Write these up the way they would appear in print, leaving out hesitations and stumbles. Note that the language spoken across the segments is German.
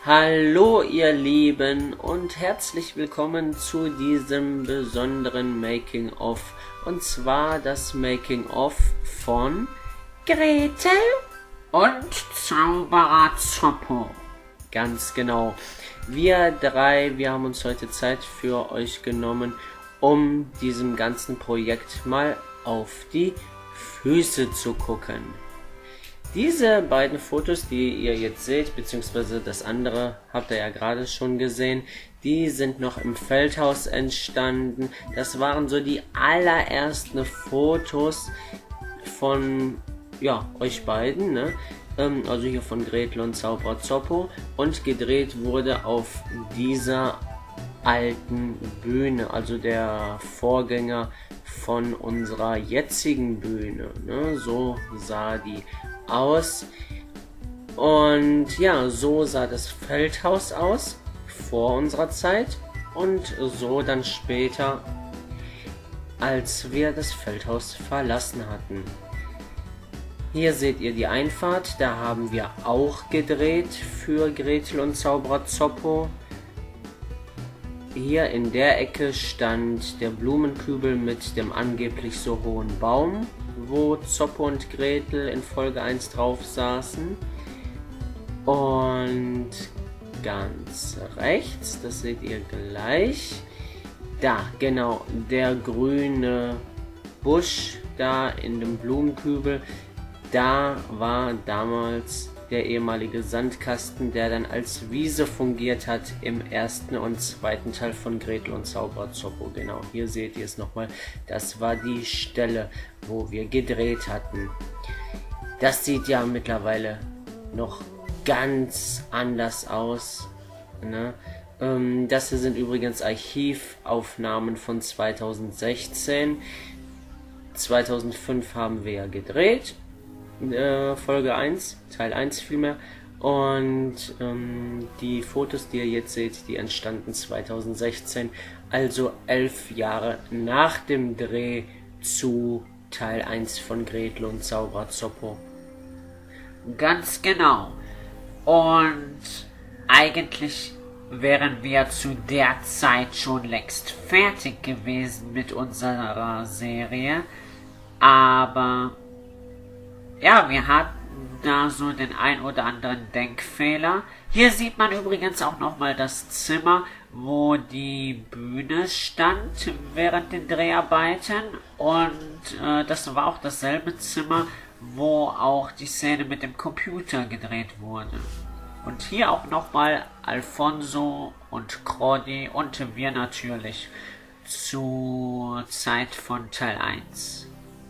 Hallo ihr Lieben und herzlich willkommen zu diesem besonderen Making-of, und zwar das Making-of von Gretel und Zauberer Zoppo. Ganz genau. Wir haben uns heute Zeit für euch genommen, um diesem ganzen Projekt mal auf die Füße zu gucken. Diese beiden Fotos, die ihr jetzt seht, beziehungsweise das andere habt ihr ja gerade schon gesehen, die sind noch im Feldhaus entstanden. Das waren so die allerersten Fotos von euch beiden, ne? Also hier von Gretel und Zauberer Zoppo, und gedreht wurde auf dieser alten Bühne, also der Vorgänger von unserer jetzigen Bühne, ne? So sah die aus. Und ja, so sah das Feldhaus aus vor unserer Zeit und so dann später, als wir das Feldhaus verlassen hatten. Hier seht ihr die Einfahrt, da haben wir auch gedreht für Gretel und Zauberer Zoppo. Hier in der Ecke stand der Blumenkübel mit dem angeblich so hohen Baum, wo Zoppo und Gretel in Folge 1 drauf saßen. Und ganz rechts, das seht ihr gleich, da genau, der grüne Busch da in dem Blumenkübel, da war damals der ehemalige Sandkasten, der dann als Wiese fungiert hat im ersten und zweiten Teil von Gretel und Zauberer Zoppo. Genau, hier seht ihr es nochmal. Das war die Stelle, wo wir gedreht hatten. Das sieht ja mittlerweile noch ganz anders aus, ne? Das hier sind übrigens Archivaufnahmen von 2016. 2005 haben wir ja gedreht. Folge 1, Teil 1 vielmehr, und die Fotos, die ihr jetzt seht, die entstanden 2016, also 11 Jahre nach dem Dreh zu Teil 1 von Gretel und Zauberer Zoppo. Ganz genau. Und eigentlich wären wir zu der Zeit schon längst fertig gewesen mit unserer Serie, aber ja, wir hatten da so den ein oder anderen Denkfehler. Hier sieht man übrigens auch nochmal das Zimmer, wo die Bühne stand während den Dreharbeiten. Und das war auch dasselbe Zimmer, wo auch die Szene mit dem Computer gedreht wurde. Und hier auch nochmal Alfonso und Crodi und wir natürlich zur Zeit von Teil 1.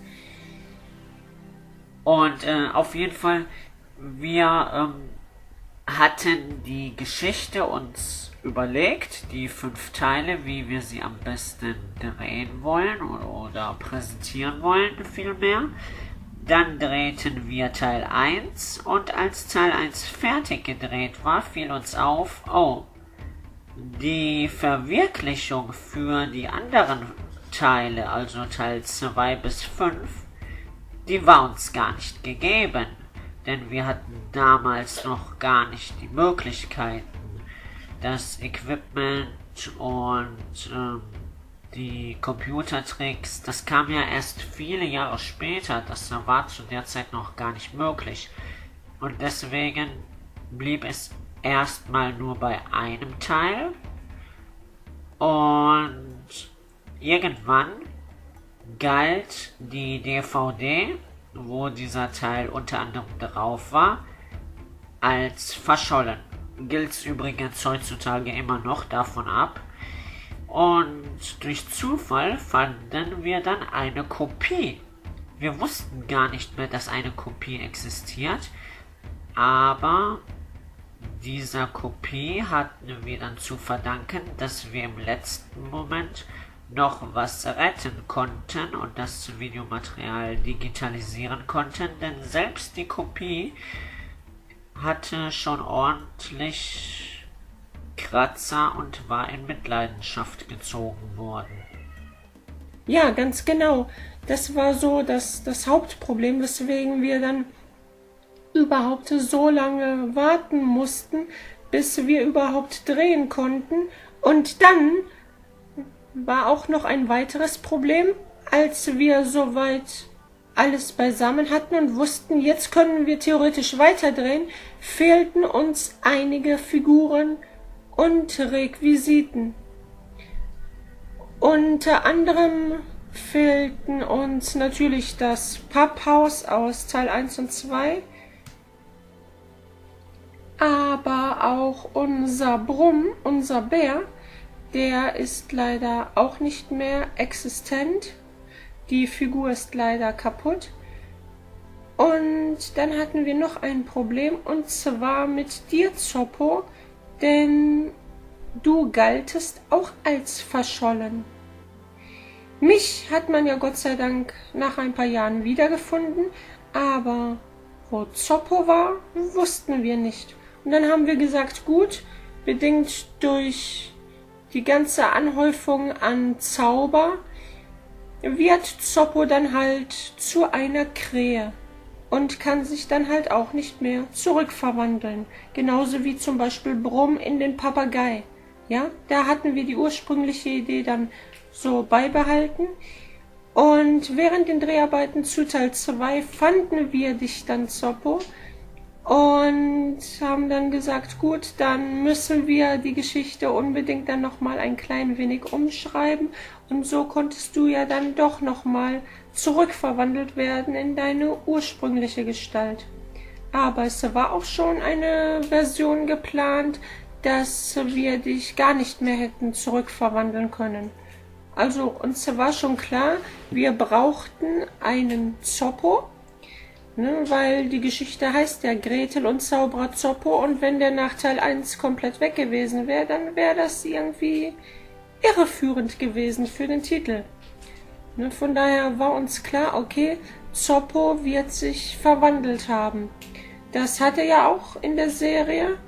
Und auf jeden Fall, wir hatten die Geschichte uns überlegt, die 5 Teile, wie wir sie am besten drehen wollen oder präsentieren wollen vielmehr. Dann drehten wir Teil 1 und als Teil 1 fertig gedreht war, fiel uns auf, oh, die Verwirklichung für die anderen Teile, also Teil 2 bis 5, die war uns gar nicht gegeben, denn wir hatten damals noch gar nicht die Möglichkeiten, das Equipment und die Computertricks, das kam ja erst viele Jahre später, das war zu der Zeit noch gar nicht möglich. Und deswegen blieb es erstmal nur bei einem Teil und irgendwann galt die DVD, wo dieser Teil unter anderem drauf war, als verschollen. Gilt übrigens heutzutage immer noch davon ab. Und durch Zufall fanden wir dann eine Kopie. Wir wussten gar nicht mehr, dass eine Kopie existiert, aber dieser Kopie hatten wir dann zu verdanken, dass wir im letzten Moment noch was retten konnten und das Videomaterial digitalisieren konnten, denn selbst die Kopie hatte schon ordentlich Kratzer und war in Mitleidenschaft gezogen worden. Ja, ganz genau. Das war so das Hauptproblem, weswegen wir dann überhaupt so lange warten mussten, bis wir überhaupt drehen konnten. Und dann war auch noch ein weiteres Problem, als wir soweit alles beisammen hatten und wussten, jetzt können wir theoretisch weiterdrehen, fehlten uns einige Figuren und Requisiten. Unter anderem fehlten uns natürlich das Papphaus aus Teil 1 und 2, aber auch unser Brumm, unser Bär, der ist leider auch nicht mehr existent. Die Figur ist leider kaputt. Und dann hatten wir noch ein Problem, und zwar mit dir, Zoppo, denn du galtest auch als verschollen. Mich hat man ja Gott sei Dank nach ein paar Jahren wiedergefunden, aber wo Zoppo war, wussten wir nicht. Und dann haben wir gesagt, gut, bedingt durch die ganze Anhäufung an Zauber wird Zoppo dann halt zu einer Krähe und kann sich dann halt auch nicht mehr zurückverwandeln. Genauso wie zum Beispiel Brumm in den Papagei. Ja, da hatten wir die ursprüngliche Idee dann so beibehalten. Und während den Dreharbeiten zu Teil 2 fanden wir dich dann, Zoppo, und haben dann gesagt, gut, dann müssen wir die Geschichte unbedingt dann nochmal ein klein wenig umschreiben. Und so konntest du ja dann doch nochmal zurückverwandelt werden in deine ursprüngliche Gestalt. Aber es war auch schon eine Version geplant, dass wir dich gar nicht mehr hätten zurückverwandeln können. Also uns war schon klar, wir brauchten einen Zoppo, ne, weil die Geschichte heißt ja Gretel und Zauberer Zoppo, und wenn der nach Teil 1 komplett weg gewesen wäre, dann wäre das irgendwie irreführend gewesen für den Titel. Ne, von daher war uns klar, okay, Zoppo wird sich verwandelt haben. Das hat er ja auch in der Serie,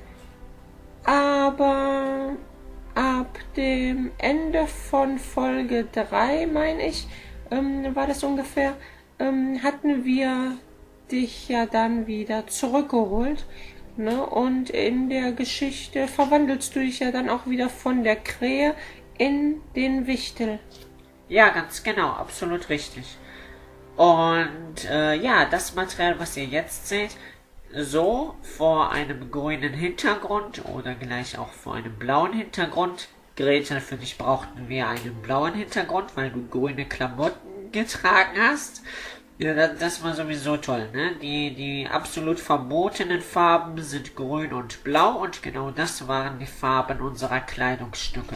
aber ab dem Ende von Folge 3, meine ich, war das ungefähr, hatten wir dich ja dann wieder zurückgeholt. Ne? Und in der Geschichte verwandelst du dich ja dann auch wieder von der Krähe in den Wichtel. Ja, ganz genau, absolut richtig. Und ja, das Material, was ihr jetzt seht, so vor einem grünen Hintergrund oder gleich auch vor einem blauen Hintergrund. Gretel, für dich brauchten wir einen blauen Hintergrund, weil du grüne Klamotten getragen hast. Ja, das war sowieso toll, ne? Die absolut verbotenen Farben sind grün und blau, und genau das waren die Farben unserer Kleidungsstücke.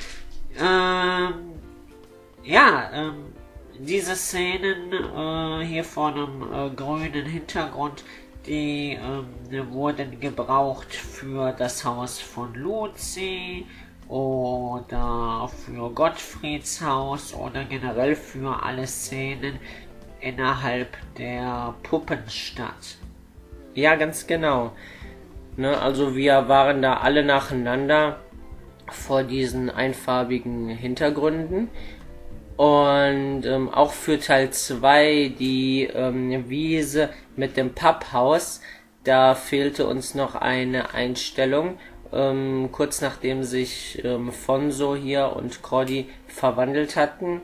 Diese Szenen hier vor einem grünen Hintergrund, die wurden gebraucht für das Haus von Luzi oder für Gottfrieds Haus oder generell für alle Szenen innerhalb der Puppenstadt. Ja, ganz genau. Ne, also wir waren da alle nacheinander vor diesen einfarbigen Hintergründen. Und auch für Teil 2, die Wiese mit dem Papphaus, da fehlte uns noch eine Einstellung. Kurz nachdem sich Fonso hier und Cordy verwandelt hatten.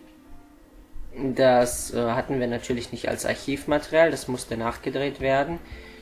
Das hatten wir natürlich nicht als Archivmaterial, das musste nachgedreht werden.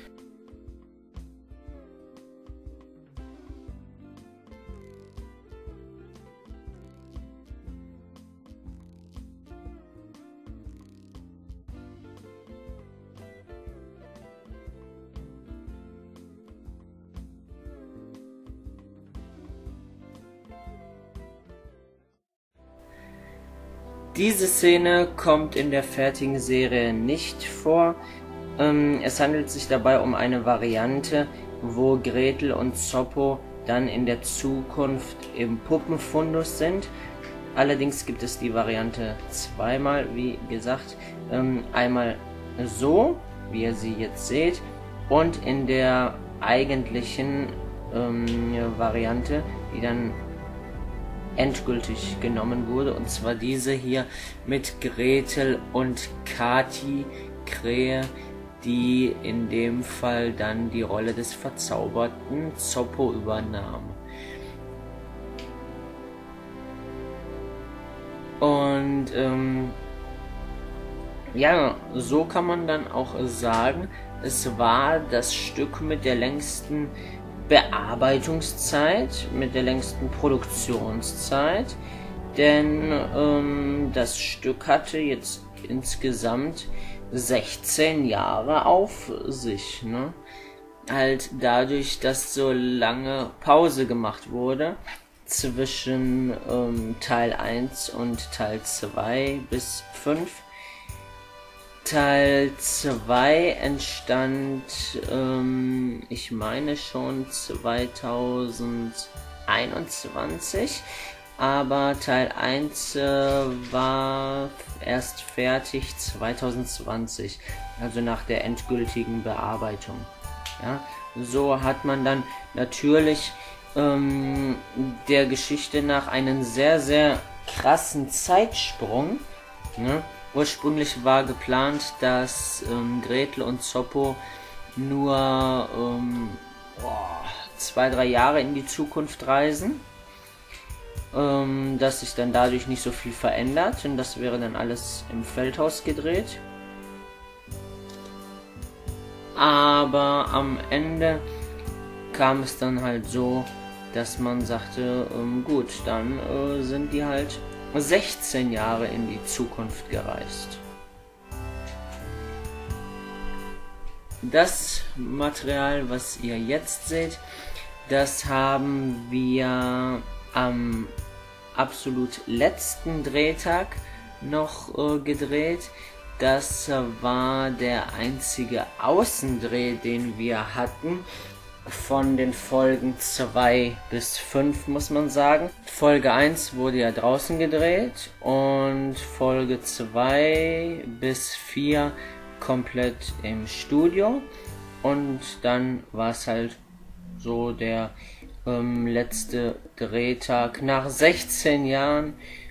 Diese Szene kommt in der fertigen Serie nicht vor. Es handelt sich dabei um eine Variante, wo Gretel und Zoppo dann in der Zukunft im Puppenfundus sind. Allerdings gibt es die Variante zweimal, wie gesagt. Einmal so, wie ihr sie jetzt seht, und in der eigentlichen Variante, die dann endgültig genommen wurde, und zwar diese hier mit Gretel und Kathi, Krähe, die in dem Fall dann die Rolle des verzauberten Zoppo übernahm. Und ja, so kann man dann auch sagen, es war das Stück mit der längsten Bearbeitungszeit, mit der längsten Produktionszeit, denn das Stück hatte jetzt insgesamt 16 Jahre auf sich, ne? Halt dadurch, dass so lange Pause gemacht wurde zwischen Teil 1 und Teil 2 bis 5. Teil 2 entstand, ich meine schon 2021, aber Teil 1 war erst fertig 2020, also nach der endgültigen Bearbeitung. Ja, so hat man dann natürlich der Geschichte nach einen sehr, sehr krassen Zeitsprung, ne? Ursprünglich war geplant, dass Gretel und Zoppo nur 2-3 Jahre in die Zukunft reisen, dass sich dann dadurch nicht so viel verändert, und das wäre dann alles im Feldhaus gedreht. Aber am Ende kam es dann halt so, dass man sagte, gut, dann sind die halt 16 Jahre in die Zukunft gereist. Das Material, was ihr jetzt seht, das haben wir am absolut letzten Drehtag noch gedreht. Das war der einzige Außendreh, den wir hatten. Von den Folgen 2 bis 5 muss man sagen. Folge 1 wurde ja draußen gedreht und Folge 2 bis 4 komplett im Studio, und dann war es halt so der letzte Drehtag nach 16 Jahren,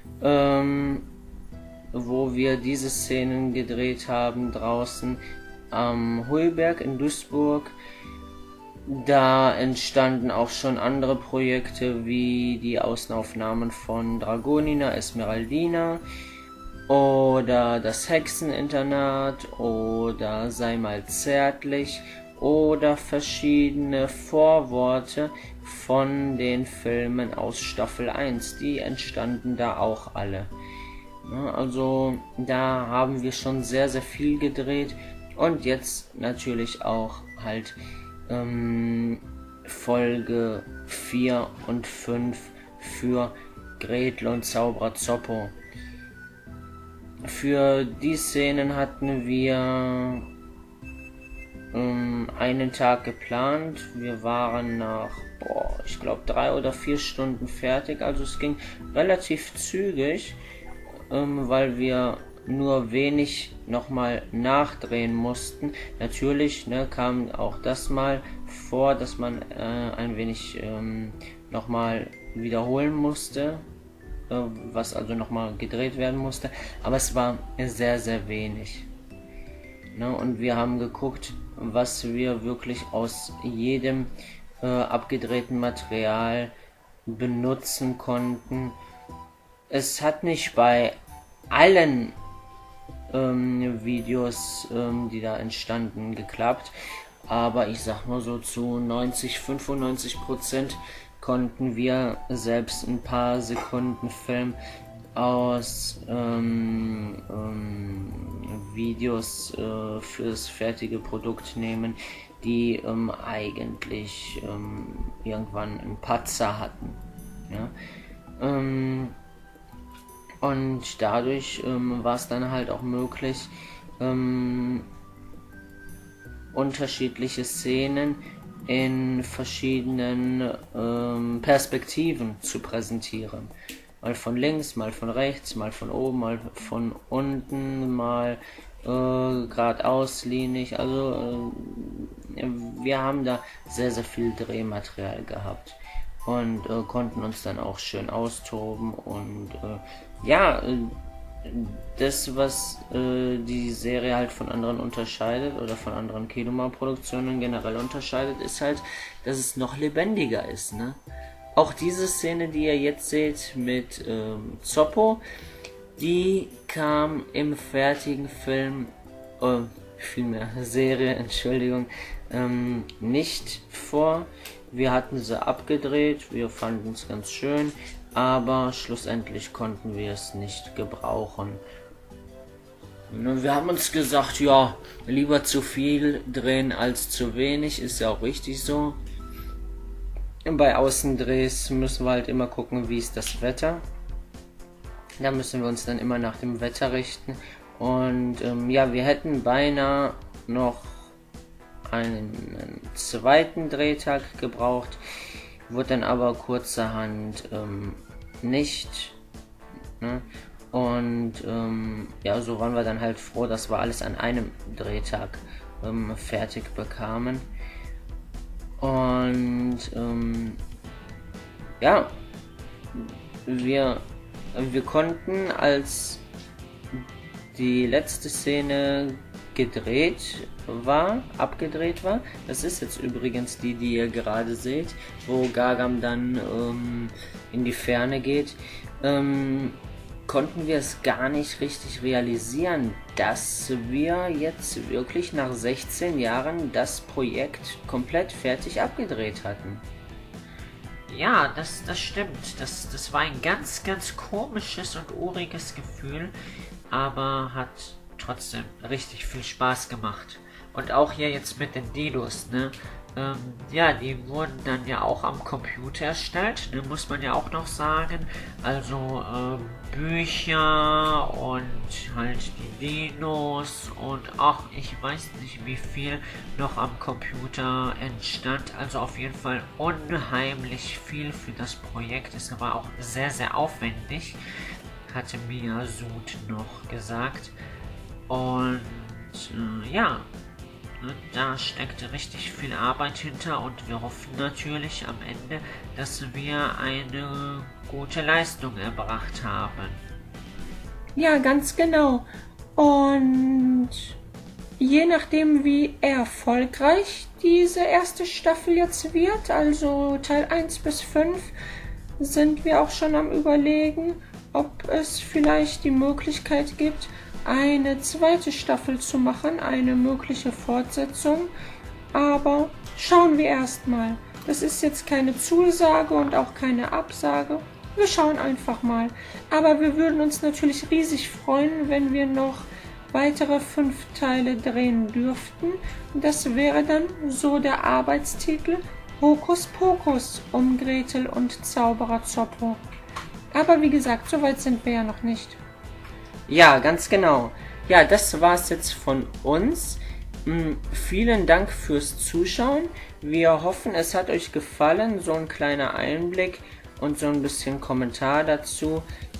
wo wir diese Szenen gedreht haben draußen am Hulberg in Duisburg. Da entstanden auch schon andere Projekte wie die Außenaufnahmen von Dragonina Esmeraldina oder das Hexeninternat oder Sei mal zärtlich oder verschiedene Vorworte von den Filmen aus Staffel 1. Die entstanden da auch alle. Also da haben wir schon sehr, sehr viel gedreht, und jetzt natürlich auch halt Folge 4 und 5 für Gretel und Zauberer Zoppo. Für die Szenen hatten wir einen Tag geplant. Wir waren nach, ich glaube 3 oder 4 Stunden fertig, also es ging relativ zügig, weil wir nur wenig nochmal nachdrehen mussten. Natürlich kam auch das mal vor, dass man ein wenig nochmal wiederholen musste, was also nochmal gedreht werden musste, aber es war sehr, sehr wenig. Und wir haben geguckt, was wir wirklich aus jedem abgedrehten Material benutzen konnten. Es hat nicht bei allen Videos, die da entstanden, geklappt, aber ich sag mal so zu 90-95% konnten wir selbst ein paar Sekunden Film aus Videos fürs fertige Produkt nehmen, die eigentlich irgendwann einen Patzer hatten. Ja? Und dadurch war es dann halt auch möglich, unterschiedliche Szenen in verschiedenen Perspektiven zu präsentieren. Mal von links, mal von rechts, mal von oben, mal von unten, mal geradeauslinig. Also wir haben da sehr, sehr viel Drehmaterial gehabt und konnten uns dann auch schön austoben, und das, was die Serie halt von anderen unterscheidet oder von anderen Kinoma-Produktionen generell unterscheidet, ist halt, dass es noch lebendiger ist, ne? Auch diese Szene, die ihr jetzt seht mit Zoppo, die kam im fertigen Film, vielmehr Serie, Entschuldigung, nicht vor. Wir hatten sie abgedreht, wir fanden es ganz schön, aber schlussendlich konnten wir es nicht gebrauchen. Wir haben uns gesagt, ja, lieber zu viel drehen als zu wenig, ist ja auch richtig so. Bei Außendrehs müssen wir halt immer gucken, wie ist das Wetter. Da müssen wir uns dann immer nach dem Wetter richten. Und ja, wir hätten beinahe noch einen zweiten Drehtag gebraucht, wurde dann aber kurzerhand nicht. Ne? Und ja, so waren wir dann halt froh, dass wir alles an einem Drehtag fertig bekamen. Und ja, wir konnten, als die letzte Szene abgedreht war, das ist jetzt übrigens die ihr gerade seht, wo Gargam dann in die Ferne geht, konnten wir es gar nicht richtig realisieren, dass wir jetzt wirklich nach 16 Jahren das Projekt komplett fertig abgedreht hatten. Ja, das stimmt. Das war ein ganz, ganz komisches und uriges Gefühl, aber hat trotzdem richtig viel Spaß gemacht. Und auch hier jetzt mit den Dinos, ne? Ja, die wurden dann ja auch am Computer erstellt, ne, muss man ja auch noch sagen. Also Bücher und halt die Dinos und auch ich weiß nicht wie viel noch am Computer entstand. Also auf jeden Fall unheimlich viel für das Projekt. Es war auch sehr, sehr aufwendig, hatte Mia Sud noch gesagt. Und ja, da steckte richtig viel Arbeit hinter und wir hoffen natürlich am Ende, dass wir eine gute Leistung erbracht haben. Ja, ganz genau. Und je nachdem, wie erfolgreich diese erste Staffel jetzt wird, also Teil 1 bis 5, sind wir auch schon am Überlegen, ob es vielleicht die Möglichkeit gibt, eine zweite Staffel zu machen, eine mögliche Fortsetzung, aber schauen wir erstmal. Das ist jetzt keine Zusage und auch keine Absage. Wir schauen einfach mal. Aber wir würden uns natürlich riesig freuen, wenn wir noch weitere 5 Teile drehen dürften. Das wäre dann so der Arbeitstitel Hokus Pokus um Gretel und Zauberer Zoppo. Aber wie gesagt, so weit sind wir ja noch nicht. Ja, ganz genau. Ja, das war's jetzt von uns. Vielen Dank fürs Zuschauen. Wir hoffen, es hat euch gefallen. So ein kleiner Einblick und so ein bisschen Kommentar dazu,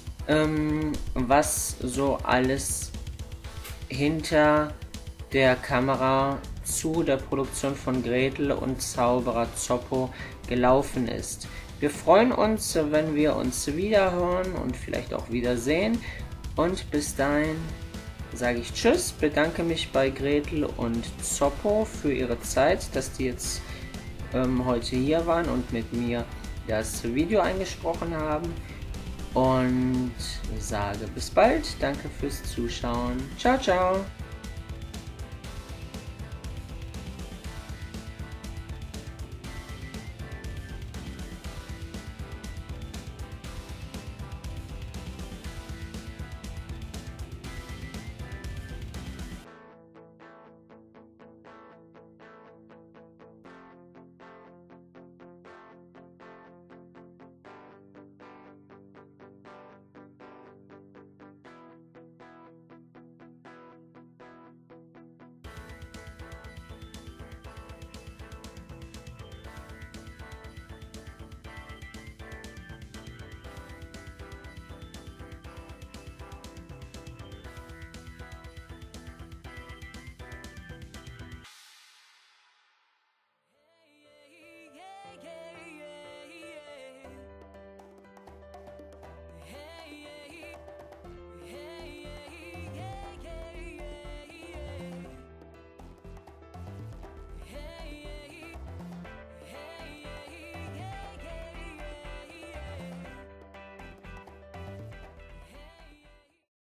was so alles hinter der Kamera zu der Produktion von Gretel und Zauberer Zoppo gelaufen ist. Wir freuen uns, wenn wir uns wiederhören und vielleicht auch wiedersehen. Und bis dahin sage ich Tschüss, bedanke mich bei Gretel und Zoppo für ihre Zeit, dass die jetzt heute hier waren und mit mir das Video eingesprochen haben. Und sage bis bald, danke fürs Zuschauen. Ciao, ciao.